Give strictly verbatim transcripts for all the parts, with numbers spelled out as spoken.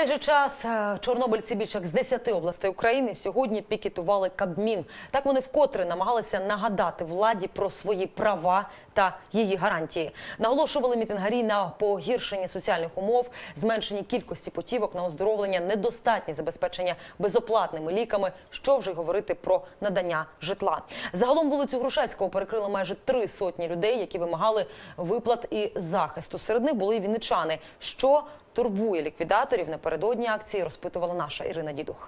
цей же час чорнобильці більше як з десяти областей України сьогодні пікетували Кабмін. Так вони вкотре намагалися нагадати владі про свої права та її гарантії. Наголошували мітингарі на погіршенні соціальних умов, зменшенні кількості путівок на оздоровлення, недостатні забезпечення безоплатними ліками, що вже й говорити про надання житла. Загалом вулицю Грушевського перекрили майже три сотні людей, які вимагали виплат і захисту. Серед них були і вінничани. Що турбує ліквідаторів напередодні акції, розпитувала наша Ірина Дідух.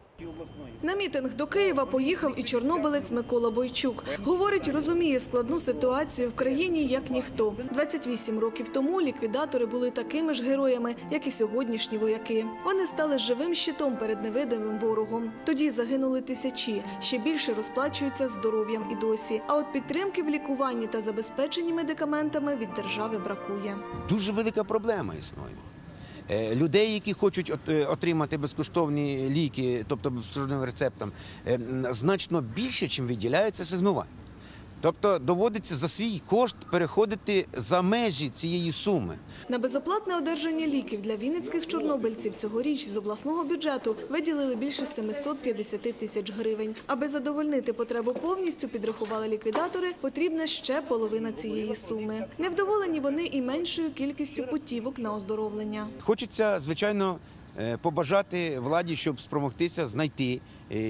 На мітинг до Києва поїхав і чорнобилець Микола Бойчук. Говорить, розуміє складну ситуацію в країні, як ніхто. двадцять вісім років тому ліквідатори були такими ж героями, як і сьогоднішні вояки. Вони стали живим щитом перед невидимим ворогом. Тоді загинули тисячі, ще більше розплачуються здоров'ям і досі. А от підтримки в лікуванні та забезпеченні медикаментами від держави бракує. Дуже велика проблема існує. Людей, які хочуть отримати безкоштовні ліки, тобто безкоштовним рецептом, значно більше, ніж виділяється асигнувань. Тобто доводиться за свій кошт переходити за межі цієї суми. На безоплатне одержання ліків для вінницьких чорнобильців цьогоріч з обласного бюджету виділили більше семисот п'ятдесят тисяч гривень. Аби задовольнити потребу повністю, підрахували ліквідатори, потрібна ще половина цієї суми. Невдоволені вони і меншою кількістю путівок на оздоровлення. Хочеться, звичайно, побажати владі, щоб спромогтися знайти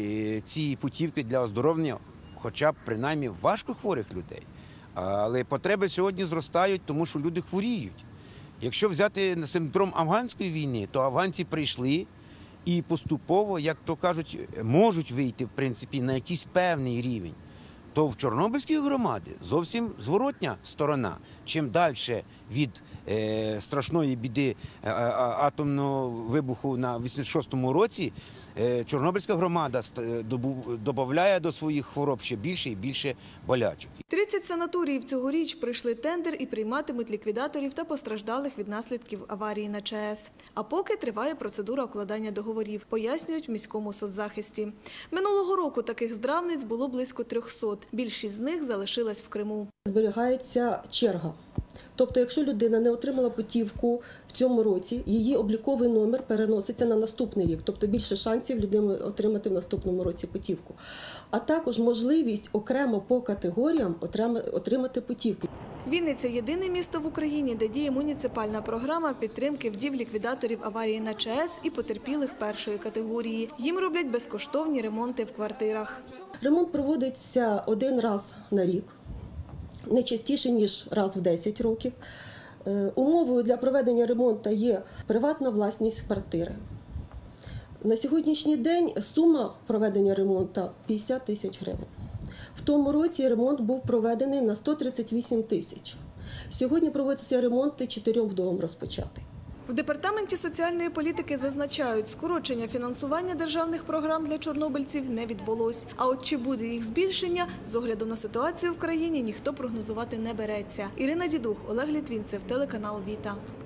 ці путівки для оздоровлення, хоча б, принаймні, важкохворих людей. Але потреби сьогодні зростають, тому що люди хворіють. Якщо взяти симптом афганської війни, то афганці прийшли і поступово, як то кажуть, можуть вийти, в принципі, на якийсь певний рівень. То в Чорнобильській громаді зовсім зворотня сторона. Чим далі від е, страшної біди е, атомного вибуху на вісімдесят шостому році, е, Чорнобильська громада додає до своїх хвороб ще більше і більше болячок. тридцять санаторіїв цьогоріч пройшли тендер і прийматимуть ліквідаторів та постраждалих від наслідків аварії на ЧАЕС. А поки триває процедура укладання договорів, пояснюють в міському соцзахисті. Минулого року таких здравниць було близько трьохсот. Більшість з них залишилась в Криму. Зберігається черга. Тобто, якщо людина не отримала путівку в цьому році, її обліковий номер переноситься на наступний рік. Тобто більше шансів людини отримати в наступному році путівку. А також можливість окремо по категоріям отримати путівки. Вінниця – єдине місто в Україні, де діє муніципальна програма підтримки вдів ліквідаторів аварії на ЧАЕС і потерпілих першої категорії. Їм роблять безкоштовні ремонти в квартирах. Ремонт проводиться один раз на рік. Не частіше, ніж раз в десять років. Умовою для проведення ремонту є приватна власність квартири. На сьогоднішній день сума проведення ремонту – п'ятдесят тисяч гривень. В тому році ремонт був проведений на сто тридцять вісім тисяч. Сьогодні проводиться ремонт чотирьом вдовам розпочатий. В Департаменті соціальної політики зазначають, скорочення фінансування державних програм для чорнобильців не відбулось. А от чи буде їх збільшення, з огляду на ситуацію в країні, ніхто прогнозувати не береться. Ірина Дідух, Олег Літвінцев, телеканал Віта.